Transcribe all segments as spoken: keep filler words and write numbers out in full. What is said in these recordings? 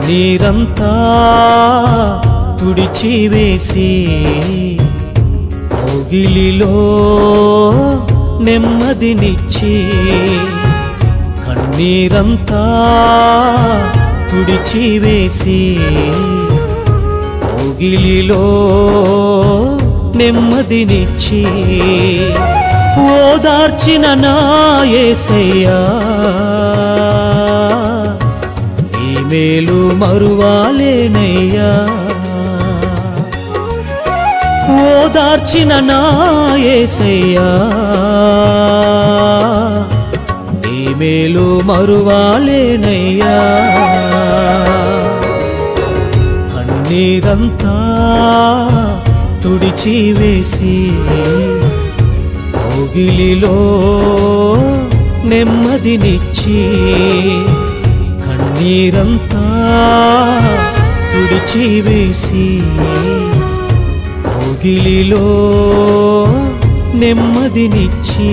కన్నీరంతా తుడిచివేసి కౌగిలిలో నెమ్మదినిచ్చి కన్నీరంతా తుడిచివేసి కౌగిలిలో నెమ్మదినిచ్చి ఓదార్చిన నా యేసయ్యా నీ మేలు మరువాలేనయ్యా ఓదార్చిన నా యేసయ్యా నీ మేలు మరువాలేనయ్యా కన్నీరంతా తుడిచివేసి కౌగిలిలో నెమ్మదినిచ్చి కన్నీరంతా తుడిచివేసి కౌగిలిలో నెమ్మదినిచ్చి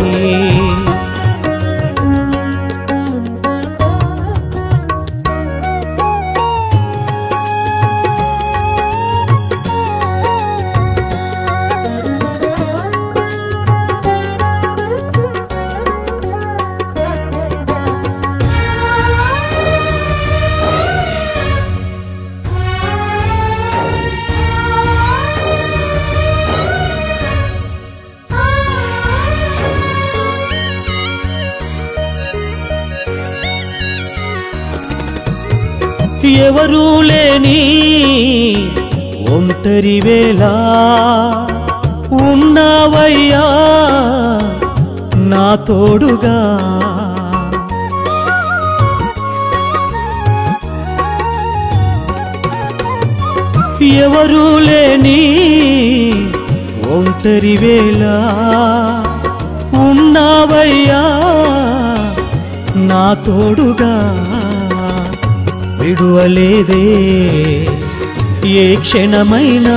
ఎవరూ లేని ఒంటరి వేళ ఉన్నావయ్యా నా తోడుగా ఎవరూ లేని ఒంటరి వేళ ఉన్నావయ్యా నా తోడుగా విడువలేదే ఏ క్షణమైనా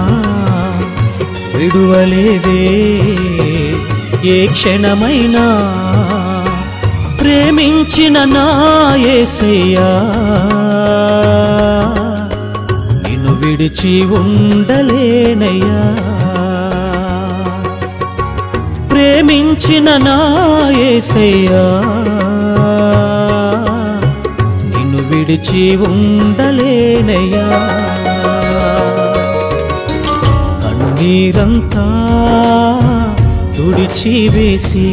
విడువలేదే ఏ క్షణమైనా ప్రేమించిన నా యేసయ్యా నిన్ను విడిచి ఉండలేనయ్యా ప్రేమించిన నా యేసయ్యా విడిచి ఉండలేనయ్యా కన్నీరంతా తుడిచివేసి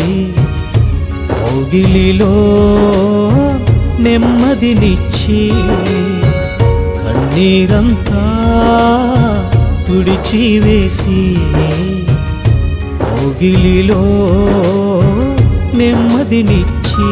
కౌగిలిలో నెమ్మదినిచ్చి కన్నీరంతా తుడిచివేసి కౌగిలిలో నెమ్మదినిచ్చి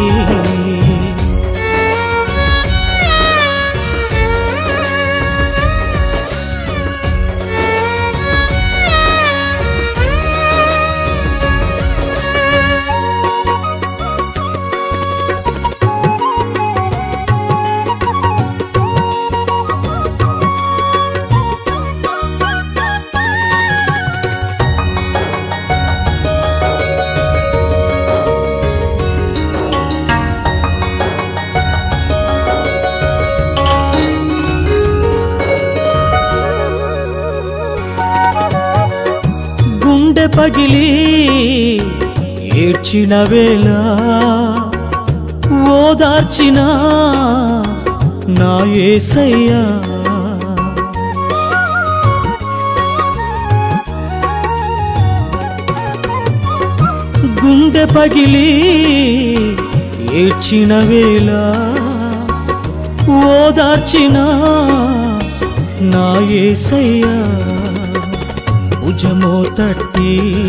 గుండె పగిలి ఏడ్చిన వేళ ఓదార్చిన నా యేసయ్యా గుండె పగిలి ఏడ్చిన వేళ ఓదార్చిన నా యేసయ్యా భుజమో తట్టి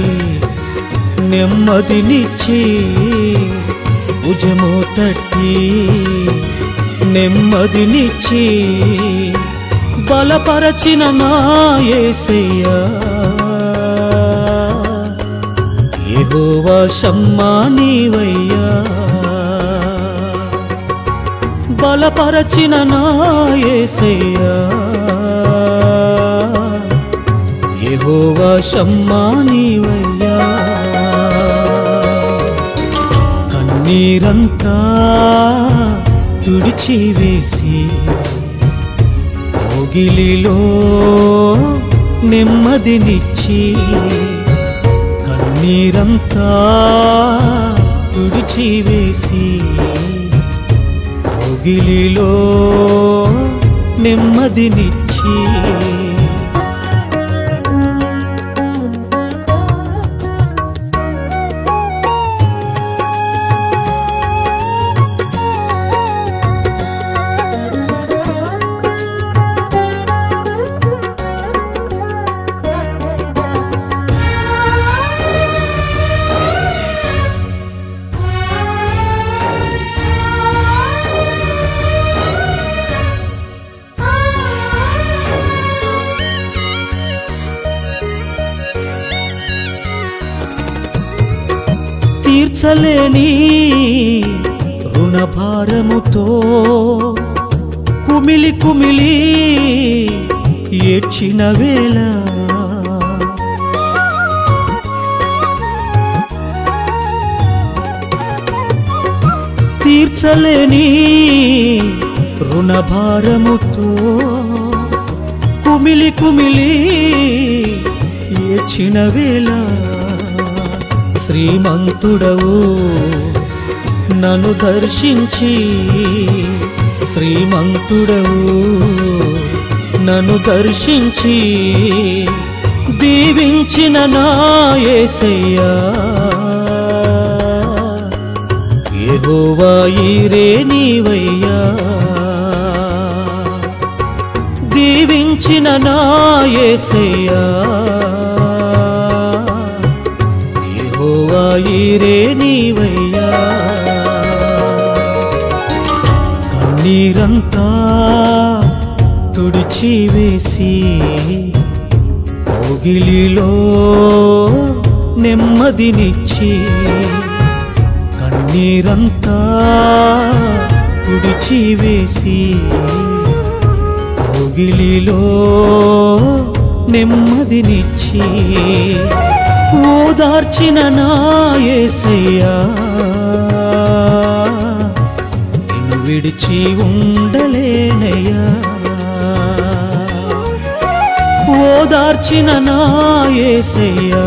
నెమ్మదినిచ్చి భుజమో తట్టి నెమ్మదినిచ్చి బలపరచిన నా యేసయ్యా యెహోవా షమ్మా నీవయ్యా బలపరచిన నా యేసయ్యా యెహోవా షమ్మా నీవయ్యా కన్నీరంతా తుడిచివేసి కోగిలిలో నెమ్మదినిచ్చి కన్నీరంతా తుడిచివేసి కోగిలిలో నెమ్మదినిచ్చి తీర్చలేని రుణభారముతో కుమిలి కుమిలి ఏడ్చిన వేళ తీర్చలేని రుణభారముతో కుమిలి కుమిలి ఏడ్చిన వేళ శ్రీమంతుడవు నన్ను దర్శించి శ్రీమంతుడవు నన్ను దర్శించి దీవించిన నా యేసయ్యా యెహోవా ఈరే నీవయ్యా దీవించిన నా యేసయ్యా యెహోవా ఈరే నీవయ్యా కన్నీరంతా తుడిచివేసి కోగిలిలో నెమ్మదినిచ్చి కన్నీరంతా తుడిచివేసి కోగిలిలో నెమ్మదినిచ్చి ఓదార్చిన నా యేసయ్యా నిన్ను విడిచి ఉండలేనయ్యా ఓదార్చిన నా యేసయ్యా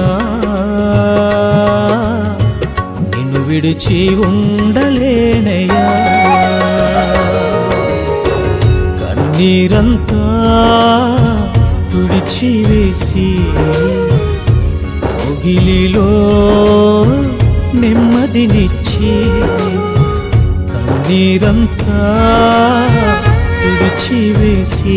నిన్ను విడిచి ఉండలేనయ్యా కన్నీరంతా తుడిచివేసి కోగిలిలో నెమ్మదినిచ్చి కన్నీరంతా తుడిచివేసి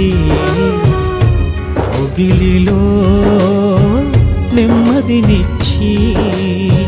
కోగిలిలో నెమ్మదినిచ్చి